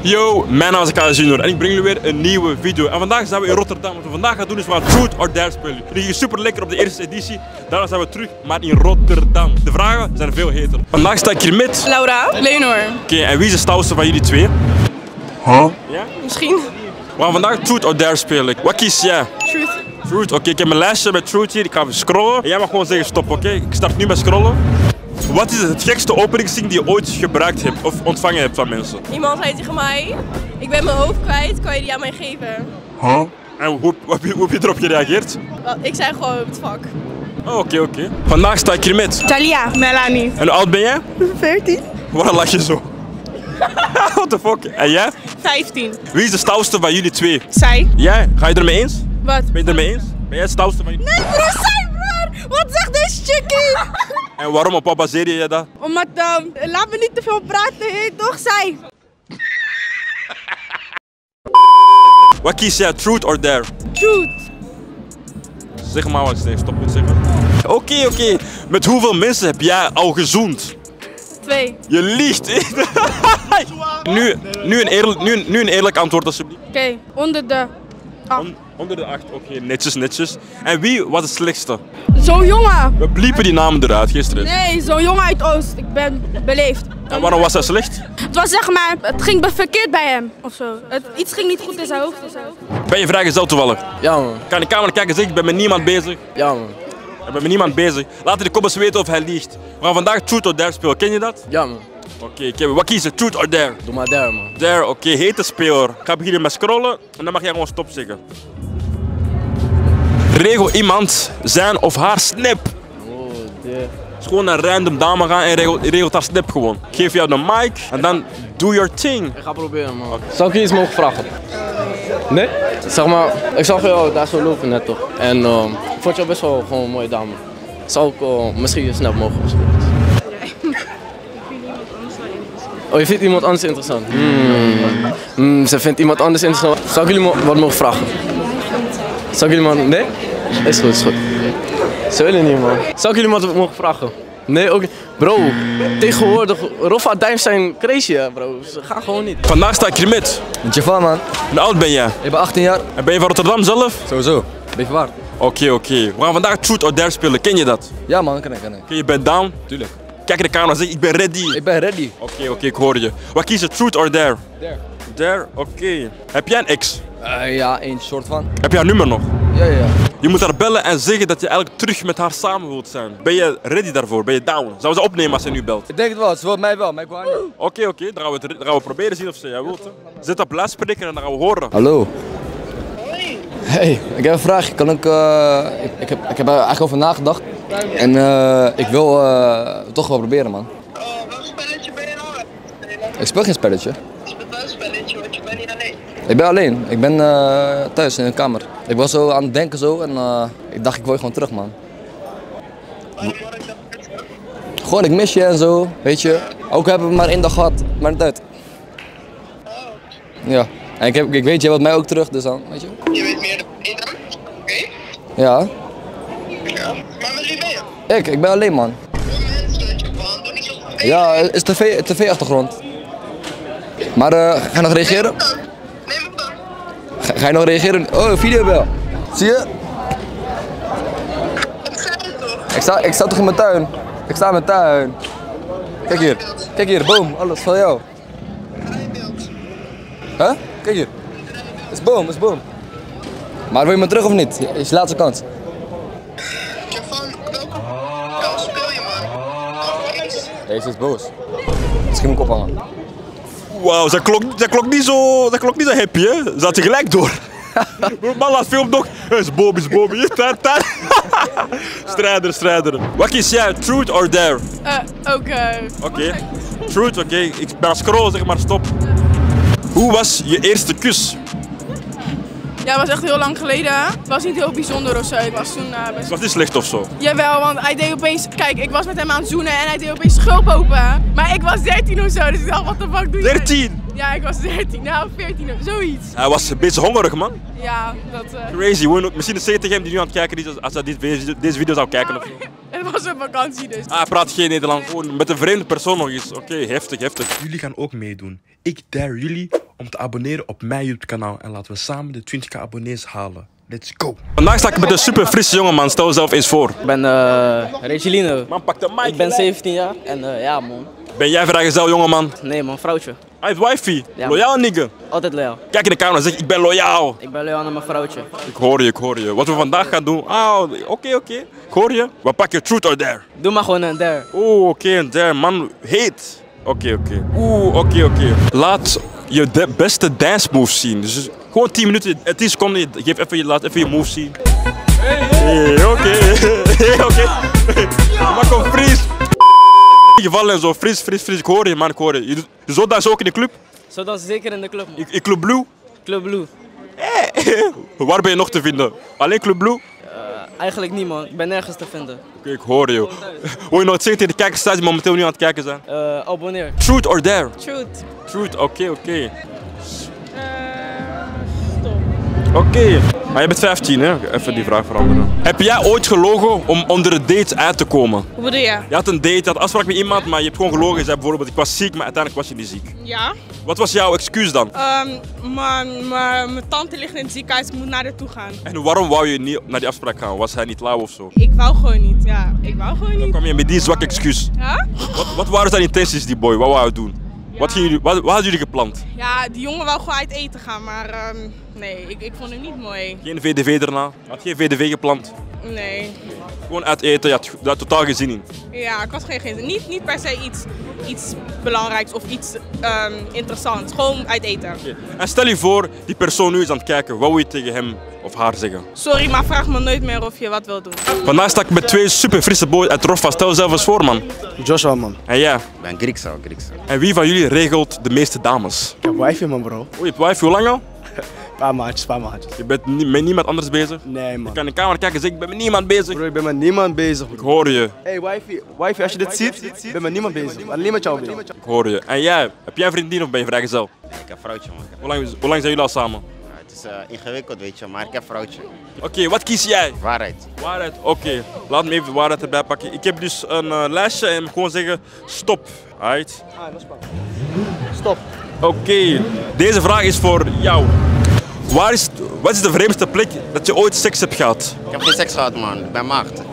Yo, mijn naam is Kyle Junior en ik breng jullie weer een nieuwe video. En vandaag zijn we in Rotterdam. Wat we vandaag gaan doen is we gaan Truth or Dare spelen. Die ging super lekker op de eerste editie. Daarna zijn we terug, maar in Rotterdam. De vragen zijn veel heter. Vandaag sta ik hier met Laura, Leonor. Oké, en wie is de stoutste van jullie twee? Huh? Ja? Misschien. We gaan vandaag Truth or Dare spelen. Wat kies jij? Truth. Truth, oké, ik heb mijn lijstje met Truth hier. Ik ga even scrollen. En jij mag gewoon zeggen stop, oké? Ik start nu met scrollen. Wat is het gekste openingszin die je ooit gebruikt hebt of ontvangen hebt van mensen? Iemand zei tegen mij, ik ben mijn hoofd kwijt, kan je die aan mij geven? Huh? En hoe heb je erop gereageerd? Wel, ik zei gewoon het vak. Oh, oké. Vandaag sta ik hier met. Talia. Melanie. En hoe oud ben jij? 14. Waarom lach je zo? What the fuck? En jij? 15. Wie is de stoutste van jullie twee? Zij. Jij? Ga je ermee eens? Wat? Ben je ermee eens? Ben jij het stoutste van jullie? Nee broer, zij broer! Wat zegt deze chickie? En waarom, op wat baseer je dat? Omdat, laat me niet te veel praten, heet toch zij? Wat kies jij? Truth or Dare? Truth. Zeg maar wat je stop moet zeggen. Oké. Met hoeveel mensen heb jij al gezoend? 2. Je liegt. nu een eerlijk antwoord alsjeblieft. Oké, onder de 8. Onder de 8, oké, netjes. En wie was het slechtste? Zo'n jongen. We bliepen die namen eruit, geen stress. Nee, zo'n jongen uit Oost. Ik ben beleefd. En waarom was hij slecht? Het was zeg maar, het ging verkeerd bij hem of zo. Iets ging niet goed in zijn hoofd. Ben je vrijgezel toevallig? Ja man, Kan de camera kijken en zeggen, ik ben met niemand bezig. ja man, Ik ben met niemand bezig. Laat in de comments weten of hij liegt. We gaan vandaag Truth or Dare spelen, ken je dat? ja man. Oké, wat kiezen? Truth or Dare? Doe maar daar man. Dare, oké, hete speler. Ik ga beginnen met scrollen en dan mag jij gewoon stop zeggen. Regel iemand zijn of haar snap. Oh, dit. Dus gewoon een random dame gaan en regelt haar snap gewoon. Ik geef jou de mic en dan do your thing. Ik ga proberen man. Zou ik je iets mogen vragen? Nee? Zeg maar, ik zag jou daar zo lopen net toch. En ik vond jou best wel gewoon een mooie dame. Zou ik misschien je snap mogen opspelen? Oh, je vindt iemand anders interessant? Ze vindt iemand anders interessant. Zou ik jullie wat mogen vragen? Zou ik jullie maar... Nee? Is goed. Ze willen niet man. Zou ik jullie wat mogen vragen? Nee, ook niet. Bro, tegenwoordig, Roffa Dijms zijn crazy hè bro. Ze gaan gewoon niet. Vandaag sta ik hier met. Javan man, Hoe oud ben jij? ik ben 18 jaar. En ben je van Rotterdam zelf? Sowieso, beetje waard. Oké. We gaan vandaag Truth or Dare spelen, ken je dat? Ja man, kan ik. Oké, je bent down? Tuurlijk. Kijk in de camera en zeg ik ben ready. Ik ben ready. Oké, ik hoor je. Wat kies je, Truth or Dare? Dare, oké. Heb jij een ex? Ja, één soort van. Heb jij haar nummer nog? Ja. Je moet haar bellen en zeggen dat je eigenlijk terug met haar samen wilt zijn. Ben je ready daarvoor? Ben je down? Zou ze opnemen als ze nu belt? Ik denk het wel, ze wil mij wel, maar ik wil haar niet. Oké, dan gaan we proberen zien of ze jij wilt. Hè. Zet op luidspreker en dan gaan we horen. Hallo. Hey, ik heb een vraag. Ik heb er eigenlijk over nagedacht. En ik wil toch wel proberen man. Oh, welk spelletje ben je nou? Ik speel geen spelletje. Je speelt wel een spelletje, want je bent niet alleen. Ik ben alleen. Ik ben thuis in de kamer. Ik was zo aan het denken zo en ik dacht ik wil je gewoon terug man. Waarom word ik dat niet? Gewoon ik mis je en zo, weet je. Ook hebben we maar één dag gehad, maar niet uit. Ja. En ik weet, jij wilt mij ook terug, dus dan, weet je. Je weet meer dan één dan? Oké. Ja. Ja. Maar met wie ben je? Ik ben alleen man. Hoeveel mensen dat je van? Doe niet zo van. Ja, het is tv-achtergrond. Maar ga je nog reageren? Neem op dan. Ga je nog reageren? Oh, videobel. Zie je? Ik zei het toch? Ik sta toch in mijn tuin? Ik sta in mijn tuin. Kijk hier, boom, alles van jou. Rijbeeld. Huh? Kijk hier. Het is boom. Maar wil je me terug of niet? Is je laatste kans. Javan, welke spel speel je man? Of iets? Deze is boos. Misschien moet ik ophangen. Wauw, dat klonk niet zo happy hè. Ze had je gelijk door. Man laat film nog. Is Bobby. Strijder. Wat kies jij, Truth or Dare? Oké. Truth, oké. Ik ben aan het scrollen, zeg maar stop. Hoe was je eerste kus? Ja, het was echt heel lang geleden. Het was niet heel bijzonder of zo. Ik was toen best... Was niet slecht of zo? Jawel, want hij deed opeens... Kijk, ik was met hem aan het zoenen en hij deed opeens schulp open. Maar ik was 13 of zo, dus ik dacht, wat de fuck doe je? 13? Ja, ik was 13. Nou, 14 of zoiets. Hij was een beetje hongerig man. Ja, dat... Crazy. Misschien een tegen hem die nu aan het kijken is als hij deze video zou kijken of zo. Het was een vakantie dus. Hij praat geen Nederlands, gewoon met een vreemde persoon nog eens. Oké, heftig. Jullie gaan ook meedoen. Ik dare jullie om te abonneren op mijn YouTube kanaal. En laten we samen de 20k abonnees halen. Let's go. Vandaag sta ik met een super frisse jongeman. Stel jezelf eens voor. Ik ben Regilino. Man, pak de mic. Ik ben 17 jaar en ja man. Ben jij vrijgezel jongeman? Nee man, vrouwtje. Hij heeft wifi. Ja. Loyaal nigga. Altijd loyaal. Kijk in de camera en zeg ik ben loyaal. Ik ben loyaal naar mijn vrouwtje. Ik hoor je. Wat we vandaag gaan doen. Oké. Ik hoor je. We pakken truth or dare. Doe maar gewoon een dare. Oké, een dare. Man, heet. Oké. Oké. Laat je beste dance moves zien. Dus gewoon 10 minuten, 10 seconden. Laat even je moves zien. Oké. Maar kom, freeze. Je vallen en zo. Freeze. Ik hoor je, man. Je doet zo dansen ook in de club? Zo dan zeker in de club man. In Club Blue? Club Blue. Waar ben je nog te vinden? Alleen Club Blue? Eigenlijk niet man, ik ben nergens te vinden. Oké, ik hoor je. Wil je nog het zeggen tegen de kijkers die momenteel nu aan het kijken zijn? Abonneer. Truth or dare? Truth. Oké. Stop. Oké. Maar je bent 15 hè? Even die vraag veranderen. Heb jij ooit gelogen om onder een date uit te komen? Hoe bedoel je? Je had een date, je had afspraak met iemand, maar je hebt gewoon gelogen. Je zei bijvoorbeeld ik was ziek, maar uiteindelijk was je niet ziek. Ja. Wat was jouw excuus dan? Mijn tante ligt in het ziekenhuis, ik moet naar haar toe gaan. En waarom wou je niet naar die afspraak gaan? Was hij niet lauw of zo? Ik wou gewoon niet, ja. Ik wou gewoon Dan niet. kwam je met die zwakke excuus. Ja? Wat waren zijn intenties, die boy? Wat wou hij doen? Wat hadden jullie gepland? Ja, die jongen wou gewoon uit eten gaan, maar nee, ik vond hem niet mooi. Geen VDV erna? Had geen VDV gepland? Nee. Gewoon uit eten, je had totaal geen zin in. Ja, ik had geen niet per se iets belangrijks of iets interessants. Gewoon uit eten. En stel je voor, die persoon nu is aan het kijken. Wat wil je tegen hem of haar zeggen? Sorry, maar vraag me nooit meer of je wat wilt doen. Vandaag sta ik met 2 super frisse boys uit Roffa. Stel jezelf eens voor, man. Joshua, man. En jij? Ik ben Griekse. En wie van jullie regelt de meeste dames? Ik heb wifi, man, bro. Je hebt wifi, hoe lang al? Paar maatjes. Je bent met niemand anders bezig? Nee, man. Ik kan in de camera kijken en zeggen, ik ben met niemand bezig. Bro, ik ben met niemand bezig. Ik hoor je. Hey, wifi, als je dit ziet, ik ben met niemand bezig. Alleen met jou bezig. Ik hoor je. En jij? Heb jij een vriendin of ben je vrijgezel? Ik heb vrouwtje, man. Hoe lang zijn jullie al samen? Ja, het is ingewikkeld, weet je, maar ik heb vrouwtje. Oké, wat kies jij? Waarheid. Waarheid, oké. Laat me even de waarheid erbij pakken. Ik heb dus een lijstje en gewoon zeggen stop. Right? Stop. Oké, deze vraag is voor jou. Wat is de vreemdste plek dat je ooit seks hebt gehad? Ik heb geen seks gehad, man. Ik ben maagd.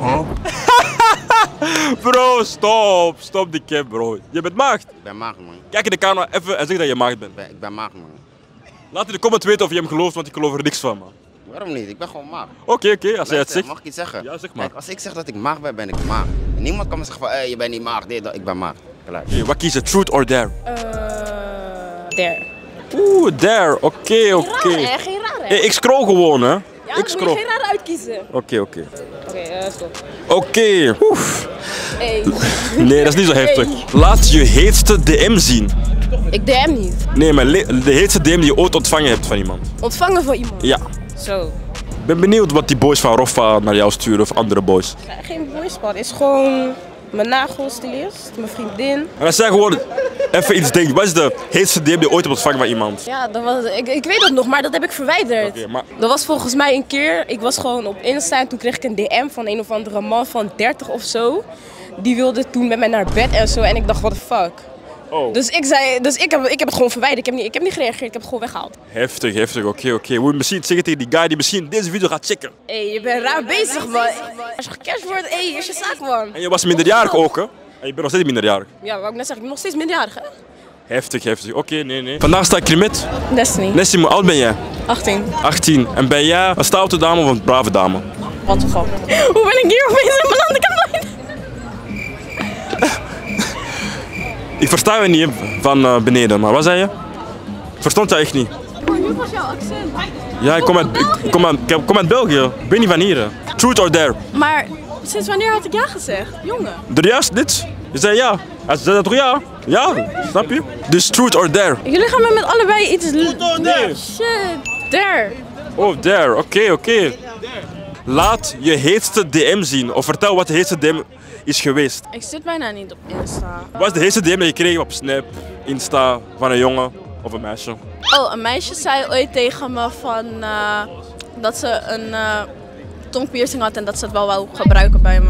Bro, stop die cap, bro. Je bent maagd. Ik ben maagd, man. Kijk in de camera even en zeg dat je maagd bent. Ik ben maagd, man. Laat in de comments weten of je hem gelooft, want ik geloof er niks van, man. Waarom niet? Ik ben gewoon maagd. Oké, als jij het zegt. Mag ik iets zeggen? Ja, zeg maar. Kijk, als ik zeg dat ik maagd ben, ben ik maagd. En niemand kan me zeggen van, je bent niet maagd, dit, dat. Ik ben maagd. Gelijk. Oké, wat kies je, truth or dare? Dare. Dare, oké. Geen raar, hè? Ik scroll gewoon, hè. Ja, Ik moet je scroll. geen raar uitkiezen. Oké. Stop. Oké. Oef. Hey. Nee, dat is niet zo heftig. Laat je heetste DM zien. Ik DM niet. Nee, maar de heetste DM die je ooit ontvangen hebt van iemand. Ontvangen van iemand. Ja. Zo. Ik ben benieuwd wat die boys van Roffa naar jou sturen of andere boys. Geen voicebad, is gewoon mijn nagelstylist, mijn vriendin. En als jij gewoon even iets denkt, wat is de heetste DM die je ooit hebt ontvangen van iemand? Ja, dat was, ik weet het nog, maar dat heb ik verwijderd. Oké, maar Dat was volgens mij een keer, ik was gewoon op Insta en toen kreeg ik een DM van een of andere man van 30 of zo. Die wilde toen met mij naar bed en zo en ik dacht, what the fuck. oh, Dus ik heb het gewoon verwijderd, ik heb niet gereageerd, ik heb het gewoon weggehaald. heftig, oké. Moet je misschien zeggen tegen die guy die misschien deze video gaat checken. Hé, je bent raar bezig man. Als je gecashed wordt, is je zaak man. En je was minderjarig ook, hè? En je bent nog steeds minderjarig. Ja, wou ik net zeggen, ik ben nog steeds minderjarig hè. Heftig. Oké, nee. Vandaag sta ik hier met Destiny. Nessie, hoe oud ben jij? 18. 18. En ben jij een stoute dame of een brave dame? Wat de fuck. Hoe ben ik hier opeens in mijn handen kan Ik versta je niet van beneden, maar wat zei je? Ik verstond jou echt niet. Nu was jouw accent. Ja, ik kom uit België. Ik ben niet van hier. Hè. Truth or dare? Maar sinds wanneer had ik ja gezegd? Jongen. Er juist dit? Je zei ja. Hij zei dat toch ja? Ja, snap je? Dus truth or dare? Jullie gaan me met allebei iets... dare. Shit. Dare. Oh, dare. Oké. Laat je heetste DM zien. Of vertel wat de heetste DM is geweest. Ik zit bijna niet op Insta. Wat is de heetste DM dat je kreeg op Snap, Insta, van een jongen of een meisje? Oh, een meisje zei ooit tegen me van... dat ze een tongpiercing had en dat ze het wel wou gebruiken bij me.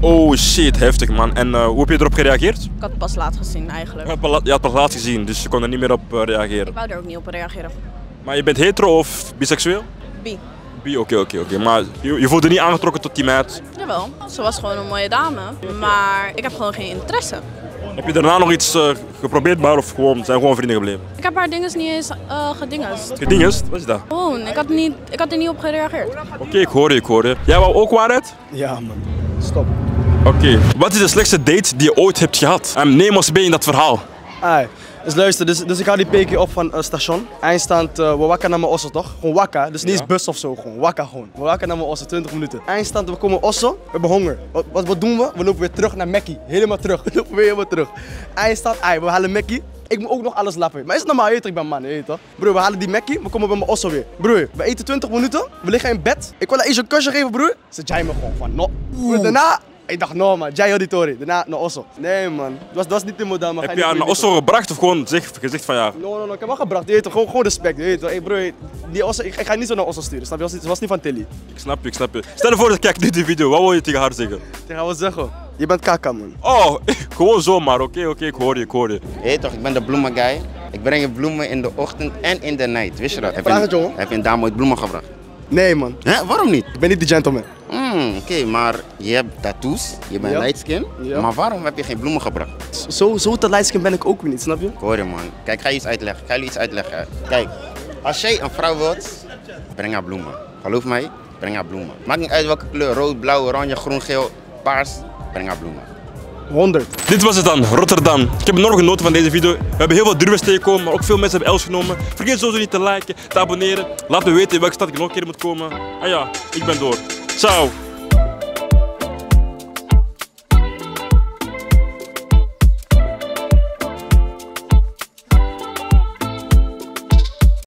Oh shit, heftig man. En hoe heb je erop gereageerd? Ik had het pas laat gezien eigenlijk. Je had pas laat gezien, dus je kon er niet meer op reageren. Ik wou er ook niet op reageren. Maar je bent hetero of biseksueel? Bi. Bi, oké. Maar je voelde niet aangetrokken tot die meid? Jawel, ze was gewoon een mooie dame. Maar ik heb gewoon geen interesse. Heb je daarna nog iets geprobeerd, maar of zijn gewoon vrienden gebleven? Ik heb haar dinges niet eens gedingest. Gedingest? Wat is dat? Gewoon, ik had er niet op gereageerd. Oké, ik hoor je. Jij wou ook waarheid? Ja, man. Stop. Oké. Wat is de slechtste date die je ooit hebt gehad? En neem ons mee in dat verhaal. Ai. Dus luister, dus ik haal die pekie op van station. Eindstand, we wakken naar mijn osso toch? Gewoon wakka, dus niet eens bus of zo, gewoon wakka gewoon. We wakken naar mijn osso, 20 minuten. Eindstand, we komen osso, we hebben honger. Wat doen we? We lopen weer terug naar Mackie, helemaal terug. We lopen weer helemaal terug. Eindstand, we halen Mackie. Ik moet ook nog alles lappen. Maar is het normaal, je weet ik ben man, je weet toch? Broer, we halen die Mackie, we komen bij mijn osso weer. Broer, we eten 20 minuten, we liggen in bed. Ik wil haar eens een kusje geven, broer. Ze jai me gewoon van, no. Broer, daarna... Ik dacht, no man, Jai Auditori, daarna naar Osso. Nee man, dat was niet de model. Maar heb je haar naar Osso gebracht of gewoon gezegd van ja? No, ik heb wel gebracht, je weet toch, gewoon respect, je weet toch. Hey bro, die Osso, ik ga niet zo naar Osso sturen, snap je? Het was niet van Tilly. Ik snap je. Stel je voor dat ik kijk nu die video, wat wil je tegen haar zeggen? Tegen haar wat zeggen? Je bent kaka man. Oh, gewoon zomaar, oké, ik hoor je. Hé toch, ik ben de bloemenguy. Ik breng je bloemen in de ochtend en in de night, wist je dat? Vraag het jongen. Heb je een dame ooit bloemen gebracht? Nee man. Hè, waarom niet? Ik ben niet de gentleman. Oké, maar je hebt tattoos, je bent light skin, maar waarom heb je geen bloemen gebracht? Zo te lightskin ben ik ook weer niet, snap je? Ik hoor je man. Kijk, ik ga je iets uitleggen. Kijk, als jij een vrouw wilt, breng haar bloemen. Geloof mij, breng haar bloemen. Maakt niet uit welke kleur, rood, blauw, oranje, groen, geel, paars, breng haar bloemen. 100. Dit was het dan, Rotterdam. Ik heb enorm genoten van deze video. We hebben heel veel durven tegenkomen, maar ook veel mensen hebben Els genomen. Vergeet sowieso niet te liken, te abonneren. Laat me weten in welke stad ik nog een keer moet komen. En ja, ik ben door. Ciao.